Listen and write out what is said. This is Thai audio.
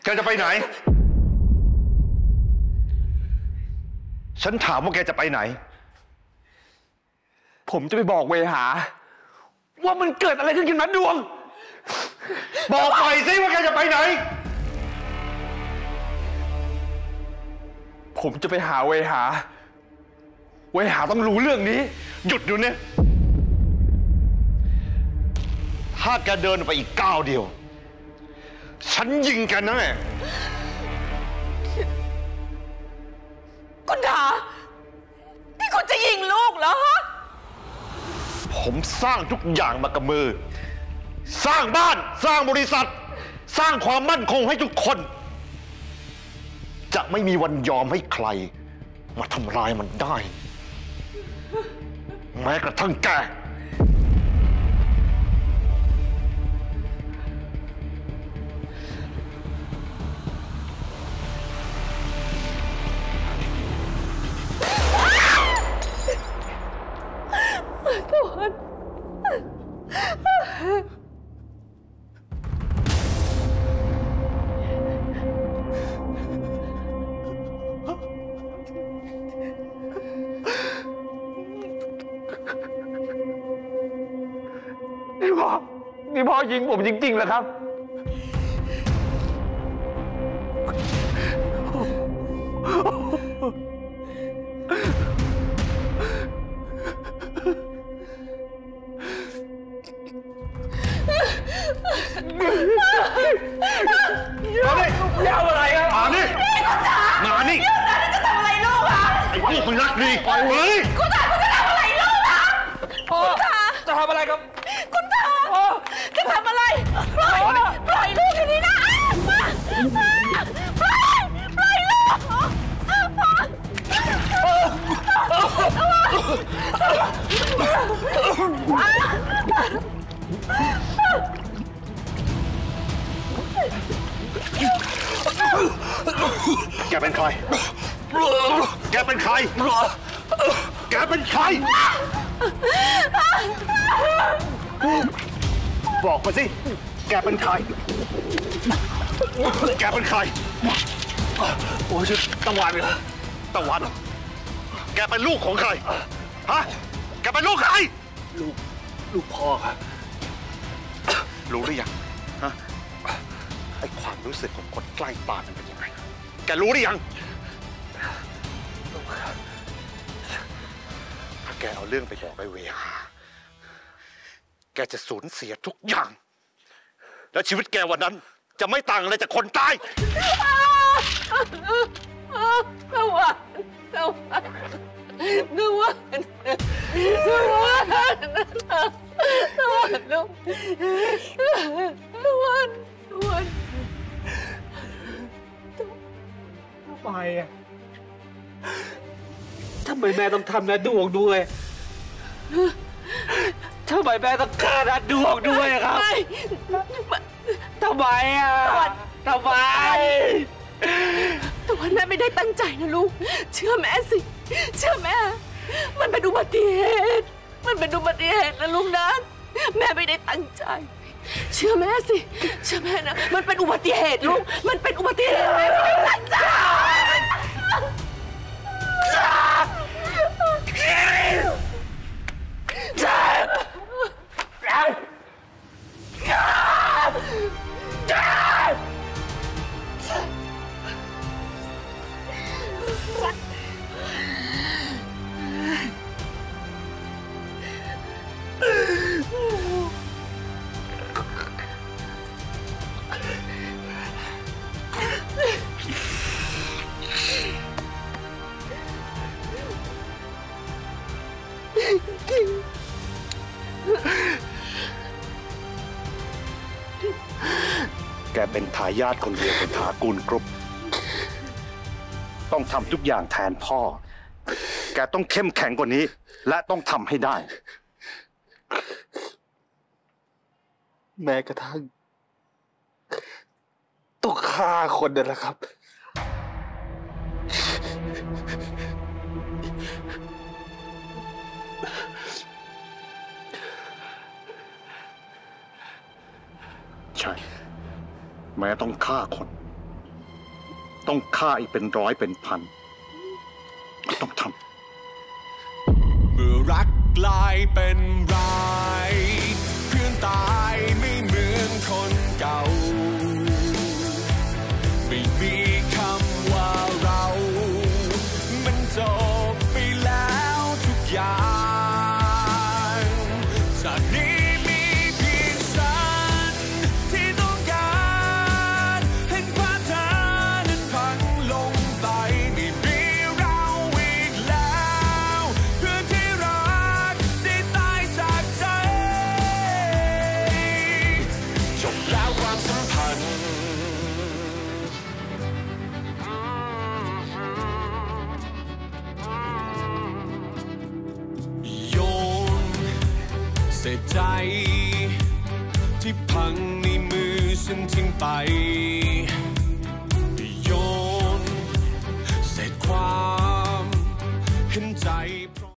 แกจะไปไหนฉันถามว่าแกจะไปไหนผมจะไปบอกเวหาว่ามันเกิดอะไรขึ้นกับนัดดวงบอกหน่อยสิว่าแกจะไปไหนผมจะไปหาเวหาต้องรู้เรื่องนี้หยุดอยู่เนี่ยถ้าแกเดินไปอีกก้าวเดียวฉันยิงแกแน่คุณถานี่คุณจะยิงลูกเหรอฮะผมสร้างทุกอย่างมากับมือสร้างบ้านสร้างบริษัทสร้างความมั่นคงให้ทุกคนจะไม่มีวันยอมให้ใครมาทำร้ายมันได้แม้กระทั่งแกนี่พ่อยิงผมจริงๆเหรอครับยาวอะไรครับมานี่มานี่จะทำอะไรลูกอ่ะไอ้พวกมันรักดีปล่อยไว้คุณถาจะทำอะไรลูกอ่ะคุณถาจะทำอะไรครับคุณถาจะทำอะไรปล่อยลูกอย่างนี้นะปล่อยลูกแกเป็นใครแกเป็นใครแกเป็นใครบอกมาสิแกเป็นใครแกเป็นใครโอ้ชื่อตะวันเหรอตะวันแกเป็นลูกของใครฮะแกเป็นลูกใครลูกพ่อครับรู้หรือยังฮะไอ้ความรู้สึกของคนใกล้ตายมันเป็นยังไงแกรู้หรือยังถ้าแกเอาเรื่องไปบอกไอ้เวหาแกจะสูญเสียทุกอย่างแล้วชีวิตแกวันนั้นจะไม่ต่างอะไรจากคนตายตะวันลูกทำไมอ่ะทำไมแม่ต้องทำนะดวงด้วยทำไมแม่ต้องฆ่านะดวงด้วยครับทำไมอ่ะทำไมแต่ว่าแม่ไม่ได้ตั้งใจนะลูกเชื่อแม่สิเชื่อแม่มันเป็นอุบัติเหตุนะลูกนะแม่ไม่ได้ตั้งใจเชื่อแม่สิเชื่อแม่นะมันเป็นอุบัติเหตุลูกมันเป็นอุบัติเหตุแม่ไม่ได้ตั้งใจแกเป็นทายาทคนเดียวของถากูลกรุ๊ปต้องทำทุกอย่างแทนพ่อแกต้องเข้มแข็งกว่านี้และต้องทำให้ได้แม้กระทั่งต้องฆ่าคนนั่นแหละครับใช่แม้ต้องฆ่าคนต้องฆ่าอีกเป็นร้อยเป็นพันก็ต้องทำเมื่อรักกลายเป็นร้ายเพื่อนตายไม่เหมือนคนเก่าไม่มีคำว่าเรามันจบไปแล้วทุกอย่างจากนี้มีเพียงฉันที่ต้องการเห็นความเธอนั้นพังลงไปไม่มีเราอีกแล้วเพื่อนที่รักได้ตายจากใจจบแล้วความสัมพันธ์โยนเศษใจที่พังในมือฉันทิ้งไป